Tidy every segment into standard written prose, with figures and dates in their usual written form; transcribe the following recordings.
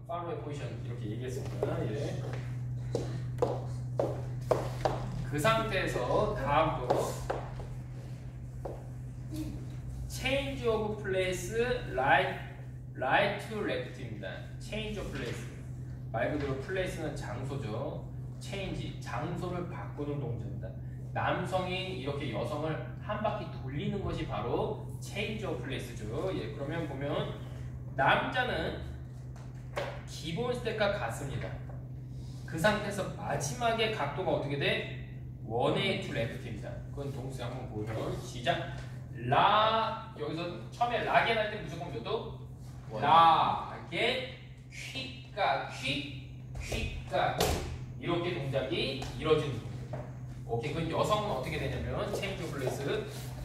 파로의 포지션 이렇게 얘기했습니다. 예. 그 상태에서 다음 거 change of place right to left입니다. change of place 말 그대로 place는 장소죠. change 장소를 바꾸는 동작입니다. 남성이 이렇게 여성을 한 바퀴 돌리는 것이 바로 change of place죠. 예, 그러면 보면 남자는 기본 스텝과 같습니다. 그 상태에서 마지막에 각도가 어떻게 돼? 180 to left입니다. 그건 동수 한번 보면 시작. 라 여기서 처음에 라게 할 때 무조건 몇 도? 라게 퀴가 퀴가 이렇게 동작이 이루어지는 겁니다. 오케이, 그럼 여성은 어떻게 되냐면 체인지 오브 플레이스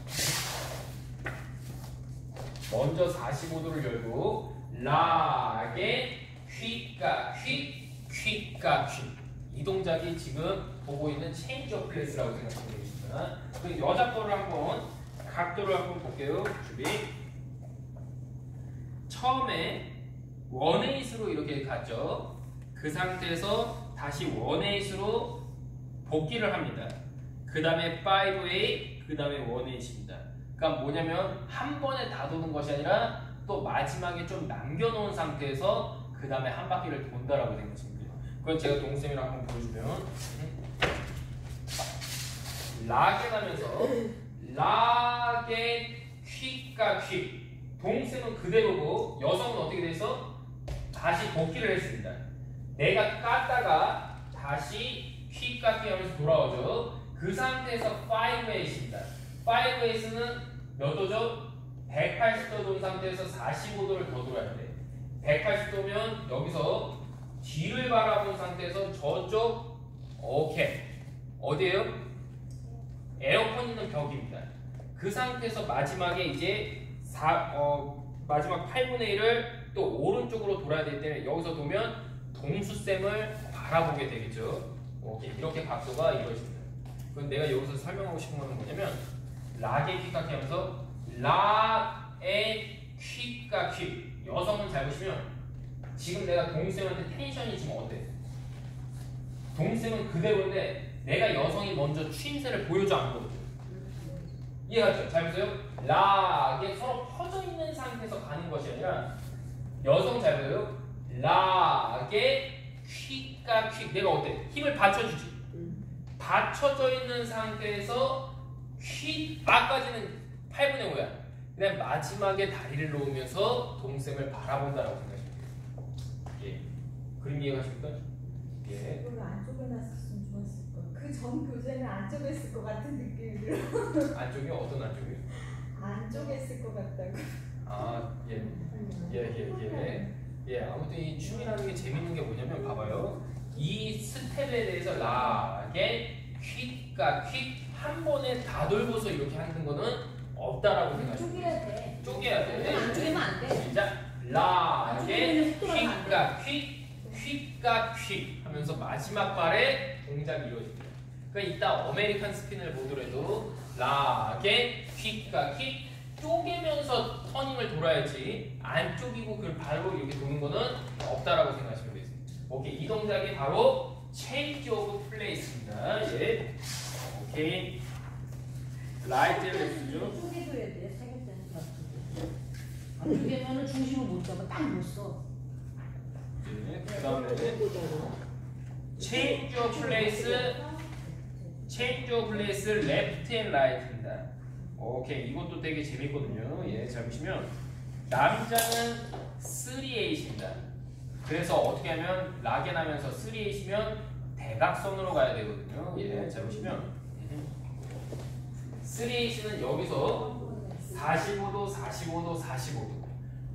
먼저 45도를 열고 라게 퀴가 퀴가 이 동작이 지금 보고 있는 체인지 오브 플레이스라고 생각하면 되겠습니다. 그럼 여자 거를 한번 각도를 한번 볼게요. 준비. 처음에 180으로 이렇게 갔죠. 그 상태에서 다시 180으로 복귀를 합니다. 그 다음에 580, 그 다음에 180입니다. 그러니까 뭐냐면 한 번에 다 도는 것이 아니라 또 마지막에 좀 남겨놓은 상태에서 그 다음에 한 바퀴를 돈다라고 생각하시면 돼요. 그건 제가 동생이랑 한번 보여주면 라게 가면서 라게 퀴가 퀴 동생은 그대로고 여성은 어떻게 돼서 다시 복귀를 했습니다. 내가 깠다가 다시 퀴가 퀴 하면서 돌아오죠. 그 상태에서 5-8입니다. 5-8은 몇 도죠? 180도 돈 상태에서 45도를 더 돌아야 돼. 180도면 여기서 뒤를 바라본 상태에서 저쪽 오케이 어디에요? 에어컨 있는 벽입니다. 그 상태에서 마지막에 이제 마지막 8분의 1을 또 오른쪽으로 돌아야 되기 때문에 여기서 보면 동수쌤을 바라보게 되겠죠. 오케이, 이렇게 각도가 이루어집니다. 그럼 내가 여기서 설명하고 싶은 거는 뭐냐면 라게 퀴가 퀴 하면서 라에 퀴가 퀴 여성은 잘 보시면 지금 내가 동수쌤한테 텐션이 지금 어때? 동수쌤은 그대로인데 내가 여성이 먼저 추임새를 보여줘 안 보여줘? 이해가죠? 잘 보세요. 라게 서로 펴져 있는 상태에서 가는 것이 아니라 여성 잘 보여요. 라게 퀴가 퀴 내가 어때? 힘을 받쳐주지. 받쳐져 있는 상태에서 퀴 아까지는 8분의 5야. 그다음 마지막에 다리를 놓으면서 동생을 바라본다라고 생각하시면 돼요. 예. 그림 이해가십니까? 예. 이걸 안쪽에 놨었으면 좋았을 거야. 그 전 교재는 안쪽에 있을 것 같은 느낌이 들어. 안쪽이요? 어떤 안쪽이요? 안쪽에 있을 것 같다고. 아, 예. 예, 아무튼 이 춤이라는 게 재밌는 게 뭐냐면 봐봐요. 이 스텝에 대해서 라게 퀴가 퀴 한 번에 다 돌고서 이렇게 하는 거는 없다라고 생각해요. 쪼개야 돼. 쪼개야 돼. 안 쪼개면 안 돼. 시작. 라게 퀴가 퀴가 퀴 하면서 마지막 발에 동작이 이루어집니다. 그러니까 이따 아메리칸 스핀을 보더라도 라게 퀴가 퀴 쪼개면서 터닝을 돌아야지 안 쪼개고 그걸 바로 이렇게 도는 거는 없다라고 생각하시면 되겠습니다. 오케이, 이 동작이 바로 change of place입니다. 예. 오케이. 라이트 레슨죠. 쪼개줘야 돼. 세겠다는 거 같은데. 안 쪼개면은 중심을 못 잡아. 딱 못 써. 네. 그다음에 change of place left and right입니다. 오케이, 이것도 되게 재밌거든요. 예, 잘 보시면 남자는 3-8입니다. 그래서 어떻게 하면 라게 나면서 3-8이면 대각선으로 가야 되거든요. 예, 잘 보시면 3-8는 여기서 45도, 45도, 45도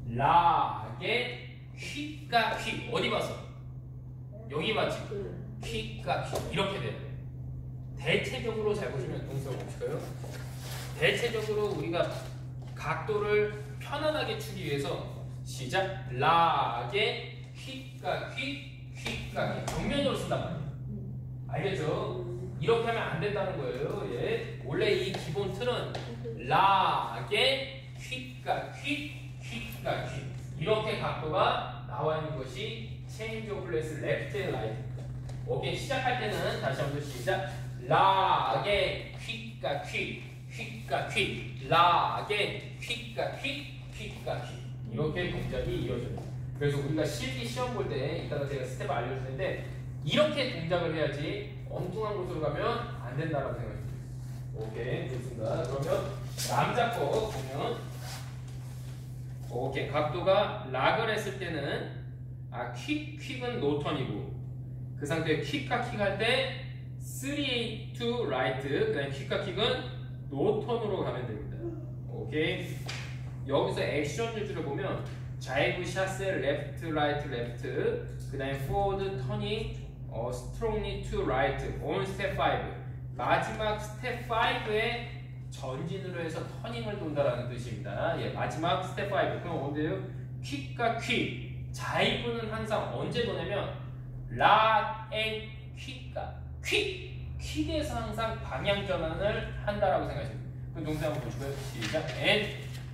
라게 퀴가 퀴 어디 봤어? 여기 봤지? 퀴가 퀴 이렇게 돼야 돼. 대체적으로 잘 보시면 동작을 보실까요? 대체적으로 우리가 각도를 편안하게 추기 위해서 시작 라게 퀴가 퀴가 정면으로 쓴단 말이에요. 알겠죠? 이렇게 하면 안 된다는 거예요. 예. 원래 이 기본 틀은 라게 퀴가 퀴가 퀴 이렇게 각도가 나와 있는 것이 change of place left and right. 오케이, 시작할 때는 다시 한번 시작. 라게 퀵가 퀵, 퀵가 퀵, 라게 퀵가 퀵, 퀵가 퀵. 이렇게 동작이 이루어져요. 그래서 우리가 실기 시험 볼 때 이따가 제가 스텝을 알려줄 텐데 이렇게 동작을 해야지 엉뚱한 곳으로 가면 안 된다라고 생각합니다. 오케이, 좋습니다. 그러면 남자 거 보면 오케이, 각도가 락을 했을 때는 퀵은 노턴이고 그 상태에 퀵과 킥 할 때 3 to right, 그 다음에 퀵과 킥은 노턴으로 가면 됩니다. 오케이, 여기서 액션 유주를 보면 자이브 샷세 레프트 라이트 레프트, 그 다음에 포워드 터닝 strongly to right on step 5, 마지막 스텝 5에 전진으로 해서 터닝을 돈다라는 뜻입니다. 예, 마지막 스텝 5. 그럼 언제요? 퀵과 퀵. 자이브는 항상 언제 도냐면 락 앤 퀵과 퀵에서 항상 방향 전환을 한다라고 생각하시면 돼요. 그럼 동사 한번 보시고요. 시작. 앤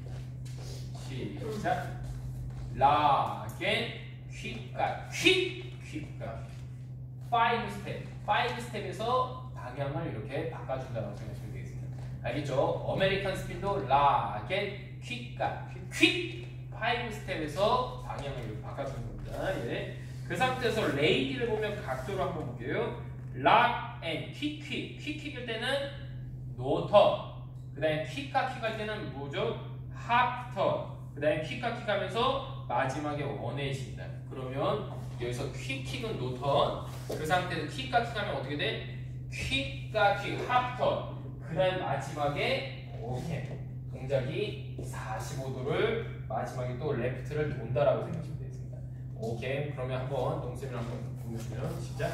시작. 락 앤 퀵과 퀵과 5 스텝에서 방향을 이렇게 바꿔준다고 생각하시면 되겠습니다. 알겠죠? 어메리칸 스핀도 락앤 퀵과 퀵 5 스텝에서 방향을 이렇게 바꿔주는 겁니다. 예. 그 상태에서 레이디를 보면 각도를 한번 볼게요. 락앤 퀵일 때는 노턴, 그 다음에 퀵과 킥 할 때는 뭐죠? 하프턴, 그 다음에 퀵과 킥 하면서 마지막에 원해진다. 그러면 여기서 퀵은 노턴, 그 상태에서 킥과 킥 하면 어떻게 돼? 퀵과 킥, 하프턴, 그 다음 마지막에 오케이, 동작이 45도를 마지막에 또 레프트를 돈다라고 생각하시면 되겠습니다. 오케이, 그러면 한번 동쌤을 한번 보시면 시작.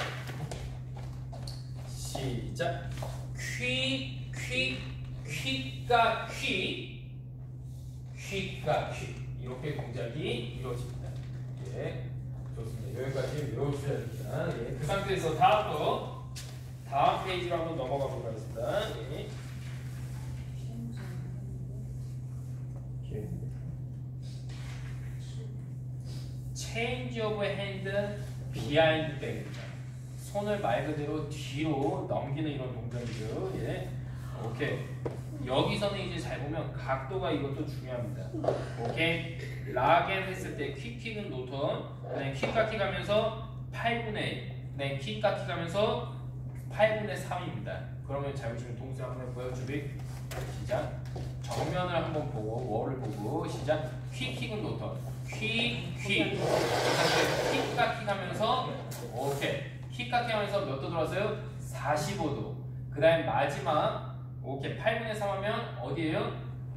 퀵과 퀵 이렇게 동작이 이루어집니다. 예, 좋습니다. 여기까지 외워주셔야 됩니다. 예, 그 상태에서 다음 페이지로 한번 넘어가 보도록 하겠습니다. 예. Change of hand behind back입니다. 손을 말 그대로 뒤로 넘기는 이런 동작이죠. 예. 오케이. 여기서는 이제 잘 보면 각도가 이것도 중요합니다. 오케이. 락앤 했을 때 킥은 노턴, 그다음에 킥과 킥 하면서 8분의 1, 그다음에 킥과 킥 하면서 8분의 3입니다. 그러면 잘 보시면 동사 한번 해볼까요? 준비. 시작. 정면을 한번 보고 월을 보고 시작. 킥은 노턴. 킥. 킥과 킥 하면서 오케이. 킥과 킥 하면서 몇 도 들어왔어요? 45도. 그 다음에 마지막 오케이 8분의 3 하면 어디에요?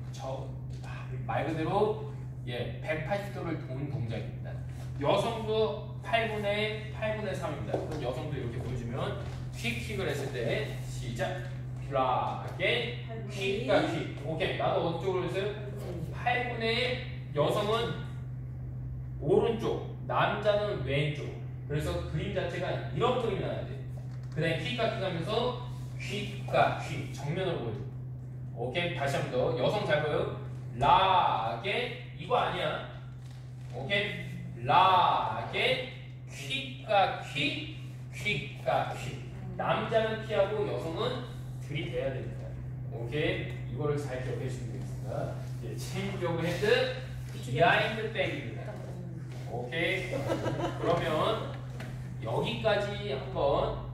말 그대로 예 180도를 도는 동작입니다. 여성도 8분의 3입니다. 그럼 여성도 이렇게 보여주면 킥을 했을 때 시작. 락에 킥과 킥. 오케이, 나도 어쪽으로 했어요? 8분의 1, 여성은 오른쪽, 남자는 왼쪽. 그래서 그림 자체가 이런 그림이 나야 돼. 그 다음에 킥과 킥 하면서 킥과 킥 정면으로 보여줘. 오케이, 다시 한 번 더. 여성 잘 보여요? 락에 이거 아니야. 오케이, 락에 킥과 킥, 킥과 킥. 남자는 피하고 여성은 들이대야 됩니다. 오케이, 이거를 잘 기억해 주시면 되겠습니다. 예, 체인지 오브 핸드 비하인드 백입니다. 오케이, 그러면 여기까지 한번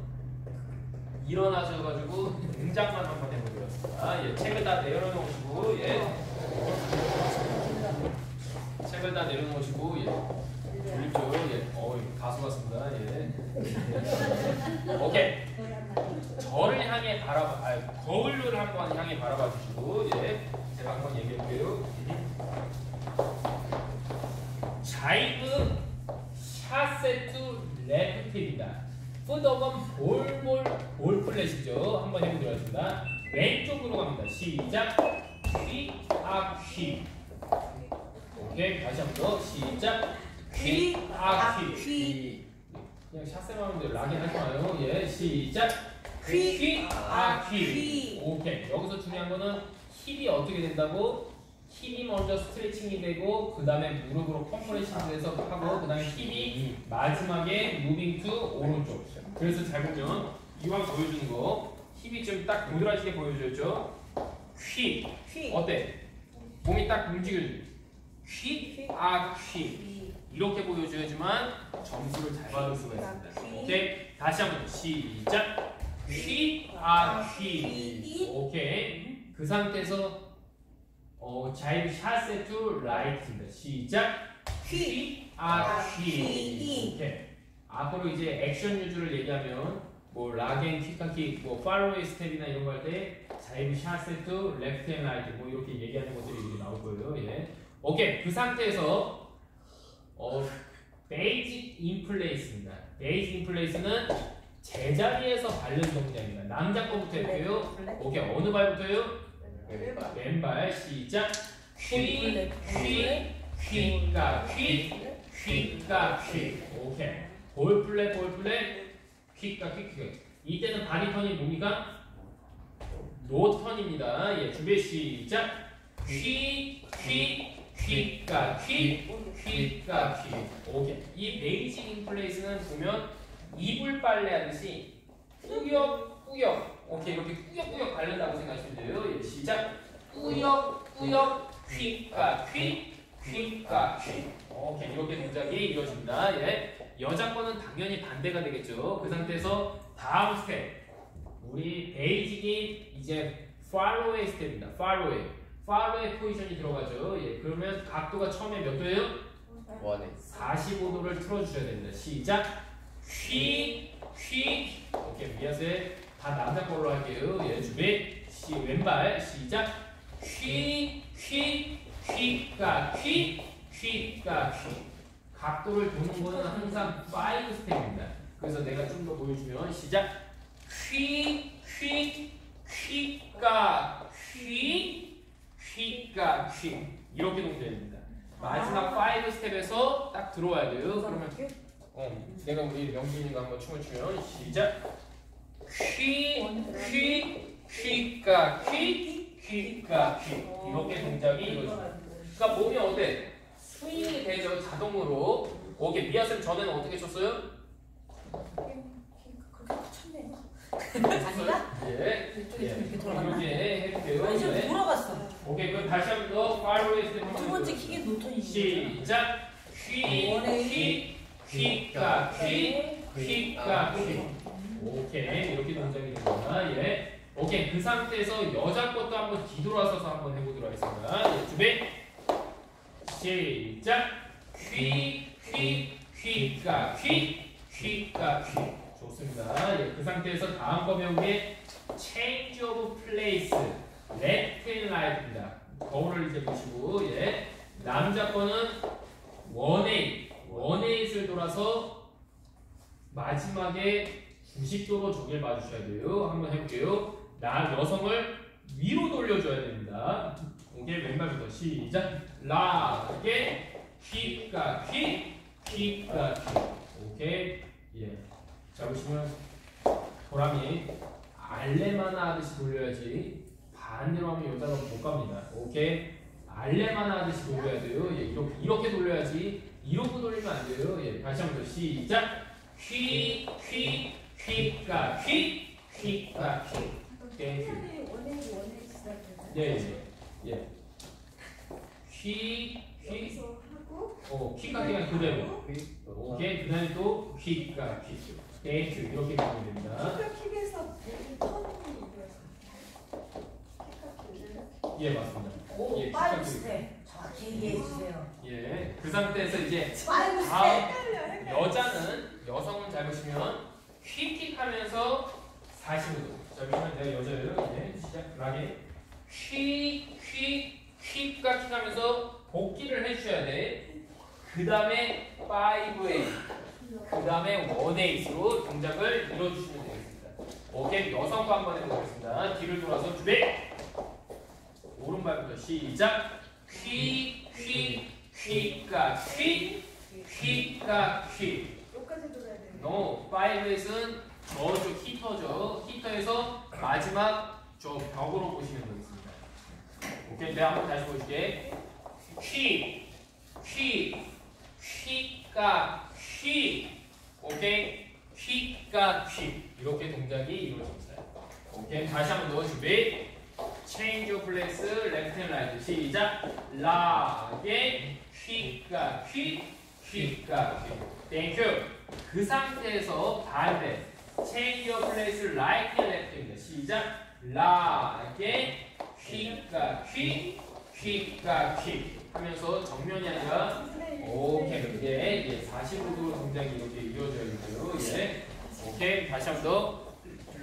일어나셔가지고 동작만 한번 해보겠습니다. 예, 책을 다 내려놓으시고 책을 다 내려놓으시고 졸립죠? 가수 같습니다. 오케이, 저를 향해 거울을 한번 향해 바라봐 주시고 제가 한번 얘기해 볼게요. 자이브 샷세트 레프트입니다. 푸더건 볼 플랫이죠. 한번 해보도록 하겠습니다. 왼쪽으로 갑니다. 시작. 퀴. 오케이, 다시 한 번 더. 시작. 퀴. 그냥 샷세만 하면 돼요. 락인 하지 마요. 예, 시작. 퀴. 오케이. 여기서 중요한 거는 힙이 어떻게 된다고? 힙이 먼저 스트레칭이 되고 그 다음에 무릎으로 컴프레션 돼서 하고 그 다음에 힙이 마지막에 무빙 투 오른쪽. 그래서 잘 보면 이왕 보여주는 거 힙이 좀 딱 동그라지게 보여줘야죠. 휙 어때? 몸이 딱 움직여줘. 휙, 휙 이렇게 보여줘야지만 점수를 잘 받을 수가 있습니다. 오케이, 다시 한번 시작. 휙, 휙. 오케이. 그 상태에서 자이브 샷세 투 라이트입니다. 시작. 휙, 휙. 오케이. 앞으로 이제 액션 유주를 얘기하면 뭐 락앤 킥한킥, 뭐 팔로웨이 스텝이나 이런 거 할 때 자이브 샷세 투 레프트 앤 라이트 뭐 이렇게 얘기하는 것들이 이제 나올 거예요. 예. 오케이. 그 상태에서 베이직 인플레이스입니다. 베이직 인플레이스는 제자리에서 밟는 동작입니다. 남자 거부터 해볼게요. 오케이. 어느 발부터요? 왼발. 시작. 퀴, 퀴가 퀴, 퀴가 퀴. 오케이. 볼 플랫, 퀴가 퀴. 이때는 바디 턴이 뭡니까? 노 턴입니다. 예, 준비 시작. 퀴가 퀴. 오케이. 이 베이직 인플레이스는 보면 이불 빨래 하듯이 꾸역꾸역. 오케이, 이렇게 꾸역꾸역 바른다고 생각하시면 돼요. 예, 시작. 꾸역꾸역 퀴가 퀴. 오케이, 이렇게 동작이 이루어집니다. 예. 여자 거는 당연히 반대가 되겠죠. 그 상태에서 다음 스텝. 우리 베이직이 이제 팔로웨이 스텝입니다. 팔로웨이 포지션이 들어가죠. 예, 그러면 각도가 처음에 몇 도예요? 45도를 틀어주셔야 됩니다. 시작. 퀴. 오케이, 미아세 다 남자 걸로 할게요. 예, 준비. 왼발 시작. 퀴가 퀴. 각도를 도는 거는 항상 5 스텝입니다. 그래서 내가 좀 더 보여주면 시작. 퀴가 퀴. 이렇게 동작입니다. 마지막 5 스텝에서 딱 들어와야 돼요. 그러면 내가 우리 명진이가 한번 춤을 추면 시작. 퀴가 퀴. 이렇게 동작이 이루어집니다. 그러니까 몸이 어때? 스윙이 되죠. 자동으로. 오케이, 미아쌤 전에는 어떻게 쳤어요? 아니가? 예. 이렇게 돌아갔나? 이렇게 해볼게요. 아니, 저 네. 돌아갔어. 오케이, 그럼 다시 한 번 더 팔로웨이 스텝 한번 두 번째 킥이 노턴이지. 시작. 퀴가 퀴. 오케이, 이렇게 동작이 됩니다. 예. 오케이, 그 상태에서 여자 것도 한번 뒤돌아서서 한번 해보도록 하겠습니다. 예, 준비. 시작. 퀴가 퀴. 좋습니다. 예, 그 상태에서 다음 거 배운 게 change of place, left and right입니다. 거울을 이제 보시고, 예, 남자 거는 180을 돌아서 마지막에 90도로 저길 봐주셔야 돼요. 한번 해볼게요. 여성을 위로 돌려줘야 됩니다. 오케이, 왼발부터 시작. 라게 퀴가 퀴. 오케이. 예. 자, 보시면 보람이 알레마나 하듯이 돌려야지 반대로 하면 여자가 못 갑니다. 오케이. 알레마나 하듯이 돌려야 돼요. 예, 이렇게 돌려야지 이러고 돌리면 안 돼요. 예, 다시 한번 더 시작. 퀴가 퀴. 예. 퀴가 그냥 그대로. 오케이, 그 다음에 또 퀴가 퀴. 땡큐. 이렇게 가면 됩니다. 예, 맞습니다. 오, 예, 5 킥하기. 스텝. 정확히 얘기해 주세요. 예, 그 상태에서 이제 5 스텝. 여성은 잘 보시면 퀴킥하면서 45도. 자, 보시면 내가 여자예요. 예, 시작. 락에 퀴가 킥하면서 복귀를 해주셔야 돼. 그 다음에 5A, 그 다음에 1A로 동작을 이뤄주시면 되겠습니다. 오케이, 여성 거 한번 해보겠습니다. 뒤를 돌아서 준비. 오른발부터 시작. 퀴가 퀴. 여기까지 돌아야 돼. No, 5에서는 저쪽 히터죠. 히터에서 마지막 저 벽으로 보시면 되겠습니다. 오케이, 내가 한번 다시 보여줄게. 퀴가 퀴. 오케이, 퀴가 퀴. 이렇게 동작이 이루어집니다. 오케이, 다시 한번 더 준비. Change your place, left and right. 시작. 라게 퀴가 퀴, 퀴가 퀴. Thank you. 그 상태에서 반대. Change your place, right and left입니다. 시작. 라게 퀴가 퀴, 퀴가 퀴. 하면서 정면이 아니라 오케이, 이게 45도 동작이 이렇게 이루어져야 돼요. 예. 오케이, 다시 한번 더.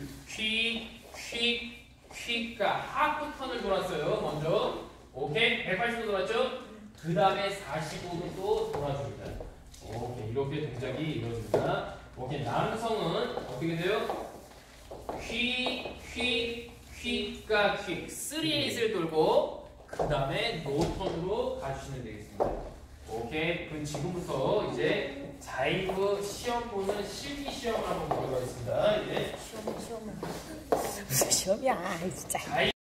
퀴가 하프 턴을 돌았어요. 먼저. 오케이, 180도 돌았죠? 그 다음에 45도 또 돌아줍니다. 오케이, 이렇게 동작이 이루어집니다. 오케이, 남성은 어떻게 돼요? 퀴가 3-8을 돌고 그 다음에 노턴으로 가주시면 되겠습니다. 오케이, 그럼 지금부터 이제 자이브 시험 보는 실기 시험을 한번 보도록 하겠습니다. 이제 시험은 무슨 시험이야 진짜.